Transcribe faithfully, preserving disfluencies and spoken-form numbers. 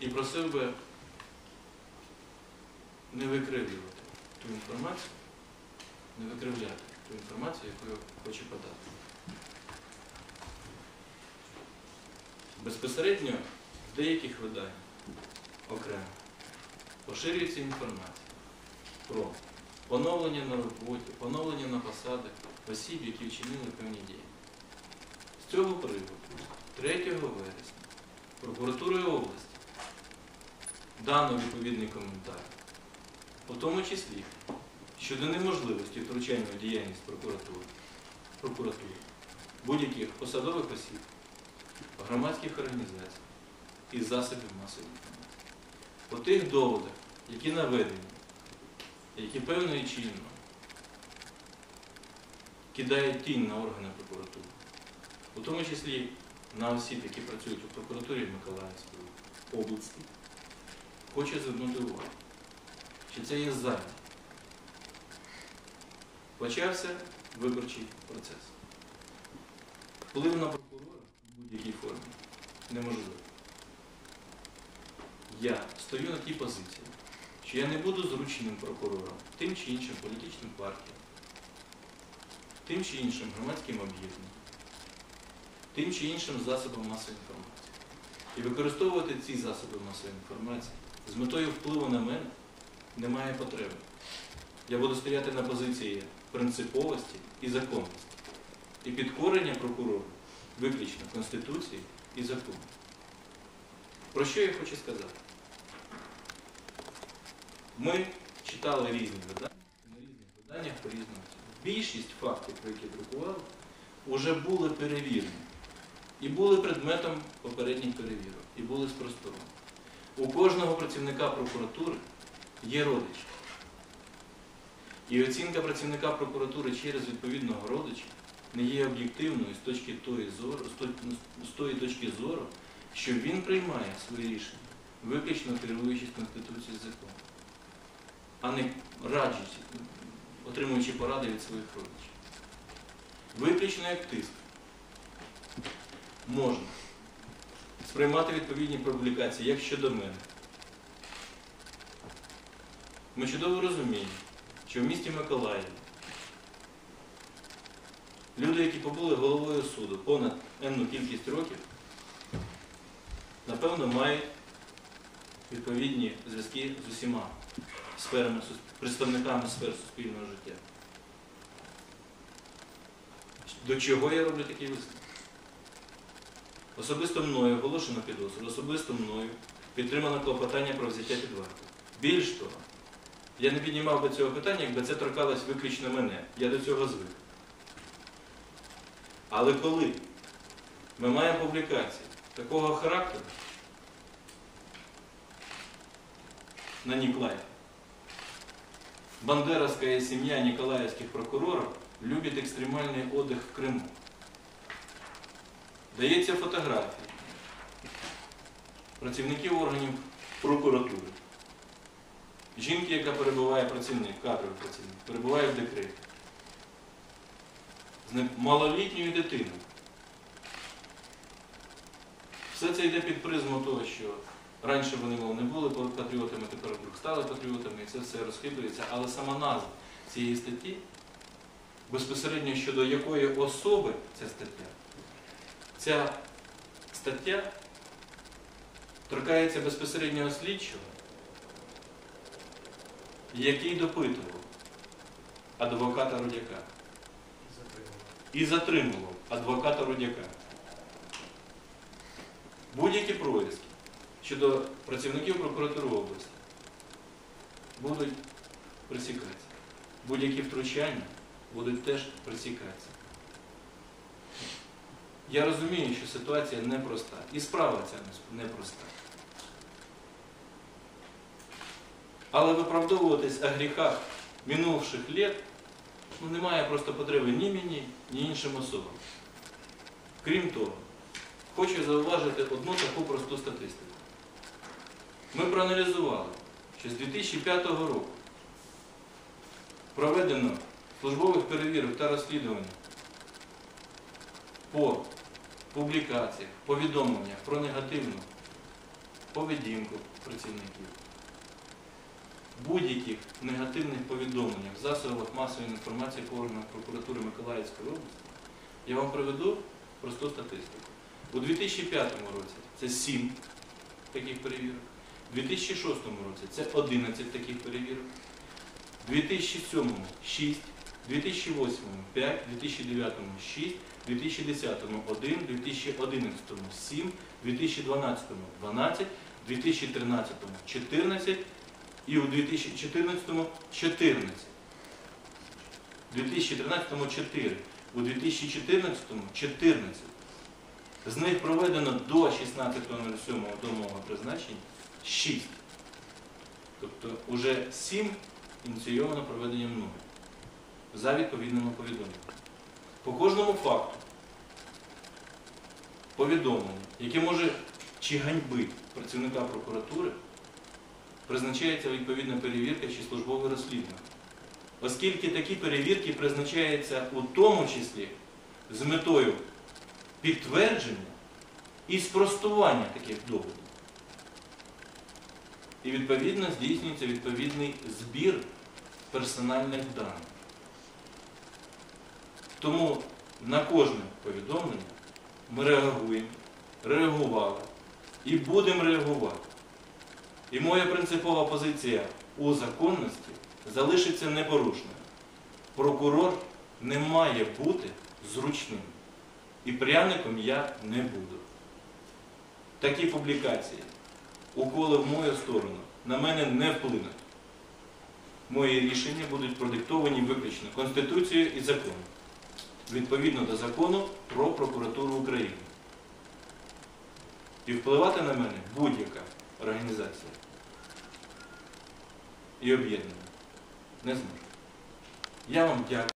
і просив би не викривлювати ту інформацію, не викривляти ту інформацію, яку я хочу подати. Безпосередньо в деяких виданнях окремо поширюється інформація про поновлення на роботі, поновлення на посадах осіб, які вчинили певні дії. З цього приводу третього вересня прокуратурою області дано відповідний коментар, у тому числі щодо неможливості втручання в діяльність прокуратури, прокуратури будь-яких посадових осіб, громадських організацій і засобів масової інформації. По тих доводах, які наведені, які певною чином кидають тінь на органи прокуратури, у тому числі на осіб, які працюють у прокуратурі Миколаївської області, хочу звернути увагу, що це є зайве. Почався виборчий процес. Вплив на прокурора в будь-якій формі неможливо. Я стою на тій позиції, що я не буду зручним прокурором тим чи іншим політичним партіям, тим чи іншим громадським об'єднанням, тим чи іншим засобам масової інформації. І використовувати ці засоби масової інформації з метою впливу на мене немає потреби. Я буду стояти на позиції принциповості і законності. І підкорення прокурору виключно Конституції і закону. Про що я хочу сказати? Ми читали різні видання, на різних виданнях по-різному. Більшість фактів, про які друкували, вже були перевірені. І були предметом попередніх перевірок, і були спростовані. У кожного працівника прокуратури є родичі. І оцінка працівника прокуратури через відповідного родича не є об'єктивною з точки тої зору, з тої точки зору, що він приймає свої рішення, виключно керуючись Конституцією і законом, а не раджучи, отримуючи поради від своїх родичів. Виключно як тиск можна сприймати відповідні публікації, як щодо мене. Ми чудово розуміємо, що в місті Миколаєві люди, які побули головою суду понад енну кількість років, напевно, мають відповідні зв'язки з усіма сферами, представниками сфер суспільного життя. До чого я роблю такий висновок? Особисто мною оголошено підозру, особисто мною підтримано клопотання про взяття під варту. Більш того, я не піднімав би цього питання, якби це торкалось виключно мене. Я до цього звик. Але коли ми маємо публікації такого характеру на Николаев, бандеровская семья николаевских прокуроров любит экстремальный отдых в Криму. Дається фотографії працівників органів прокуратури. Жінки, яка перебуває працівник, кадровий працівник, перебуває в декреті. З малолітньою дитиною. Все це йде під призму того, що раніше вони, мов, не були патріотами, тепер вдруг стали патріотами, і це все розхитується. Але сама назва цієї статті, безпосередньо щодо якої особи ця стаття, ця стаття торкається безпосереднього слідчого, який допитував адвоката Рудяка і затримував адвоката Рудяка. Будь-які проїзди щодо працівників прокуратури області будуть пресікатися. Будь-які втручання будуть теж пресікатися. Я розумію, що ситуація непроста. І справа ця непроста. Але виправдовуватись о гріхах минувших літ ну, немає просто потреби ні мені, ні іншим особам. Крім того, хочу зауважити одну таку просту статистику. Ми проаналізували, що з дві тисячі п'ятого року проведено службових перевірок та розслідувань по публікаціях, повідомленнях про негативну поведінку працівників, будь-яких негативних повідомлень в засобах масової інформації по органах прокуратури Миколаївської області, я вам приведу просту статистику. У дві тисячі п'ятому році це сім таких перевірок, у дві тисячі шостому році це одинадцять таких перевірок, у дві тисячі сьомому шість, у дві тисячі восьмому п'ять, у дві тисячі дев'ятому шість, у дві тисячі десятому один, у дві тисячі одинадцятому сім, у дві тисячі дванадцятому дванадцять, у дві тисячі тринадцятому чотирнадцять і у дві тисячі чотирнадцятому чотирнадцять. У дві тисячі тринадцятому чотири, у дві тисячі чотирнадцятому чотирнадцять. З них проведено до шістнадцятого сьомого до мого призначення шість. Тобто вже сім ініційовано проведення мною за відповідними повідомленнями. По кожному факту повідомлення, яке може чи ганьбить працівника прокуратури, призначається відповідна перевірка чи службове розслідування. Оскільки такі перевірки призначаються у тому числі з метою підтвердження і спростування таких доводів. І відповідно здійснюється відповідний збір персональних даних. Тому на кожне повідомлення ми реагуємо, реагували і будемо реагувати. І моя принципова позиція у законності залишиться непорушною. Прокурор не має бути зручним. І пряником я не буду. Такі публікації, уколи в мою сторону, на мене не вплинуть. Мої рішення будуть продиктовані виключно Конституцією і законом. Відповідно до закону про прокуратуру України. І впливати на мене будь-яка організація і об'єднання не зможе. Я вам дякую.